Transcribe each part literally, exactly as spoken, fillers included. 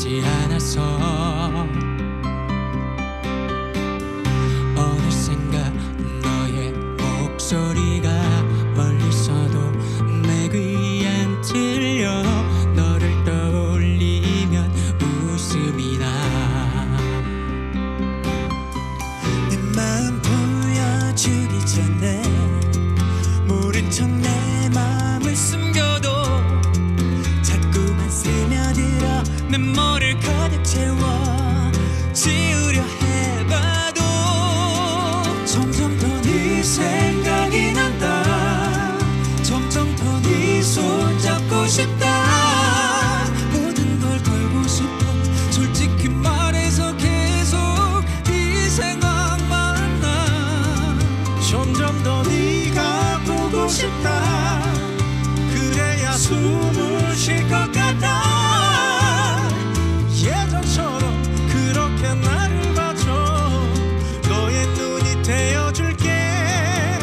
보이지 않아서 어느샌가 너의 목소리가 멀리서도 내 귀엔 들려 너를 떠올리면 웃음이 나 내 마음 보여주기 전에 모른 척 내 맘을 숨겨도 자꾸만 스며들어 내 머리를 가득 채워 지우려 해봐도 점점 더 네 생각이 난다 점점 더 네 손 잡고 싶다 모든 걸 걸고 싶어 솔직히 말해서 계속 네 생각만 나 점점 더 네가 보고 싶다 그래야 숨을 쉴 것 같아 예전처럼 그렇게 나를 봐줘 너의 눈이 되어줄게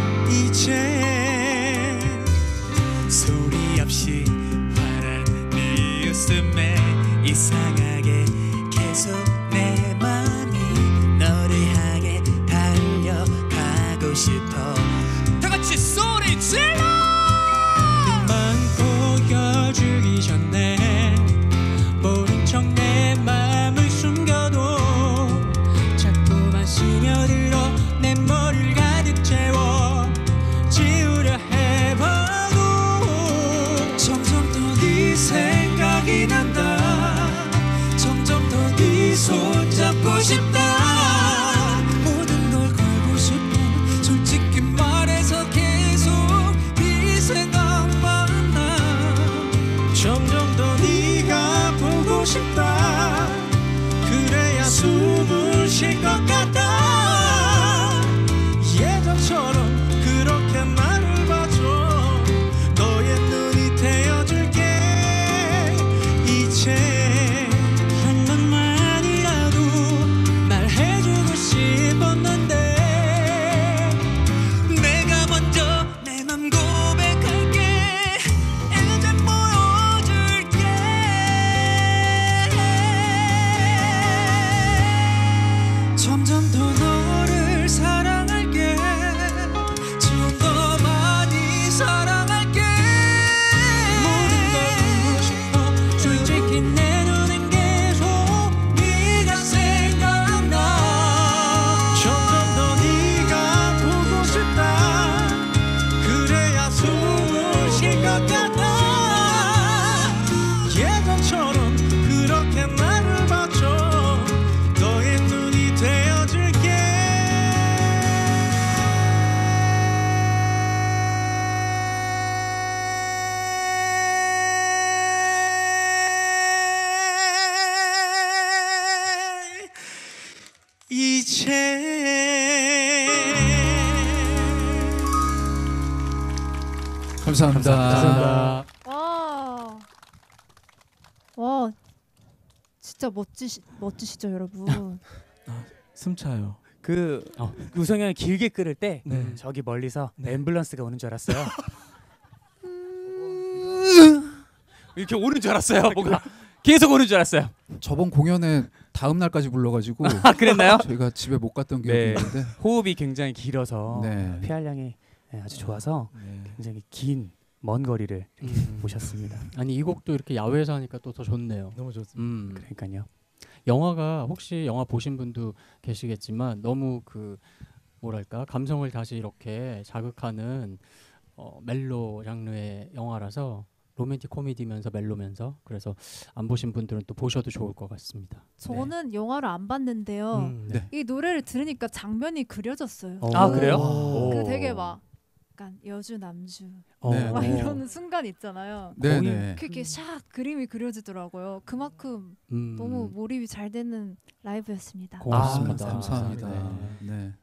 이제 소리 없이 환한 네 웃음에 이상하게 계속 내 맘이 너를 향해 달려가고 싶어 다 같이 소리 질러 보여주기 전에 모른 척 내 맘을 숨겨도 자꾸만 스며들어 내 머리를 가득 채워 지우려 해봐도 점점 더 네 생각이 난다 점점 더 네 손 잡고 싶다 모든 걸 걸고 싶어 솔직히 말해서 계속 네 생각만 나 점점 더 네가 보고 싶다 그래야 숨을 쉴 것 같다 예전처럼 그렇게 나를 봐줘 너의 눈이 되어줄게 이제 한번만이라도 말해주고 싶었는데 내가 먼저 내 맘 고백할게 이제 보여줄게 점점 더 너를 사랑할게 좀 더 많이 사랑할게 모든 걸 알고 싶어 솔직히 내 눈엔 계속 네가 생각나 점점 더 네가 보고 싶다 그래야 숨을 쉴 것 같아 예전처럼 그렇게 나를 봐줘 너의 눈이 되어줄게 이제 감사합니다. 감사합니다. 와, 와, 진짜 멋지시 멋지시죠, 여러분. 숨차요. 그 어, 우성이 형이 길게 끓을 때 네. 저기 멀리서 네. 앰뷸런스가 오는 줄 알았어요. 이렇게 오는 줄 알았어요. 뭔가 계속 오는 줄 알았어요. 저번 공연에 다음 날까지 불러가지고 아 그랬나요? 저희가 집에 못 갔던 기억이 네. 있는데 호흡이 굉장히 길어서 네. 폐활량이 아주 좋아서 네. 굉장히 긴 먼 거리를 음. 오셨습니다. 아니 이 곡도 이렇게 야외에서 하니까 또 더 좋네요. 너무 좋습니다. 음. 그러니까요. 영화가 혹시 영화 보신 분도 계시겠지만 너무 그 뭐랄까 감성을 다시 이렇게 자극하는 어, 멜로 장르의 영화라서 로맨틱 코미디면서 멜로면서 그래서 안 보신 분들은 또 보셔도 좋을 것 같습니다. 저는 영화를 안 봤는데요. 음, 네. 이 노래를 들으니까 장면이 그려졌어요. 어. 아 그- 그래요? 그 오. 되게 막 약간 여주 남주 어. 네, 막 네. 이런 순간 있잖아요. 네네. 그렇게 샥 그림이 그려지더라고요. 그만큼 음, 너무 몰입이 잘 되는 라이브였습니다. 고맙습니다. 아, 감사합니다. 네. 네.